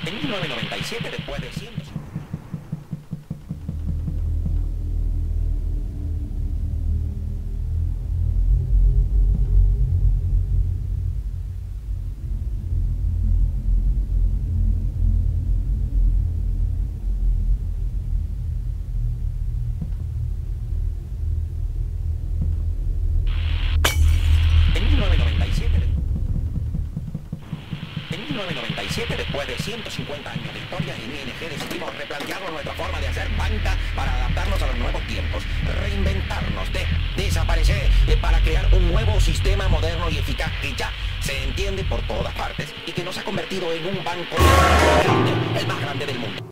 En 1997, después de 100... En 1997, después de 150 años de historia, en ING decidimos replantearnos nuestra forma de hacer banca para adaptarnos a los nuevos tiempos, reinventarnos, desaparecer para crear un nuevo sistema moderno y eficaz que ya se entiende por todas partes y que nos ha convertido en un banco grande, el más grande del mundo.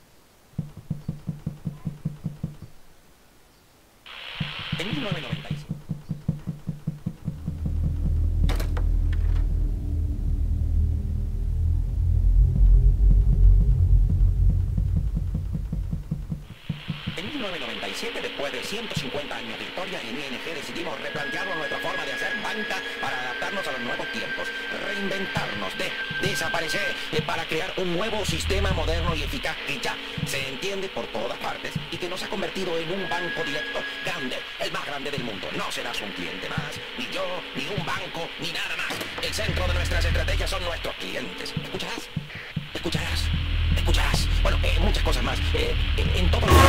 En 1996. 1997, después de 150 años de historia, en ING decidimos replantearnos nuestra forma de hacer banca para adaptarnos a los nuevos tiempos, reinventarnos, desaparecer, para crear un nuevo sistema moderno y eficaz que ya se entiende por todas partes y que nos ha convertido en un banco directo grande, el más grande del mundo. No serás un cliente más, ni yo, ni un banco, ni nada más. El centro de nuestras estrategias son nuestros clientes. ¿Escucharás? ¿Escucharás? ¿Escucharás? Bueno, muchas cosas más. En todo lo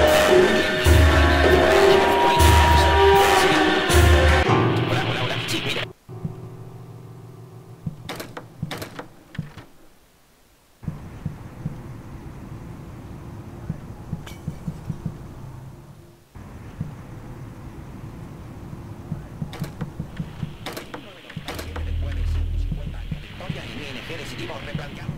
Hola, sí, mira. Después de 150 años de historia, en ING decidimos replantear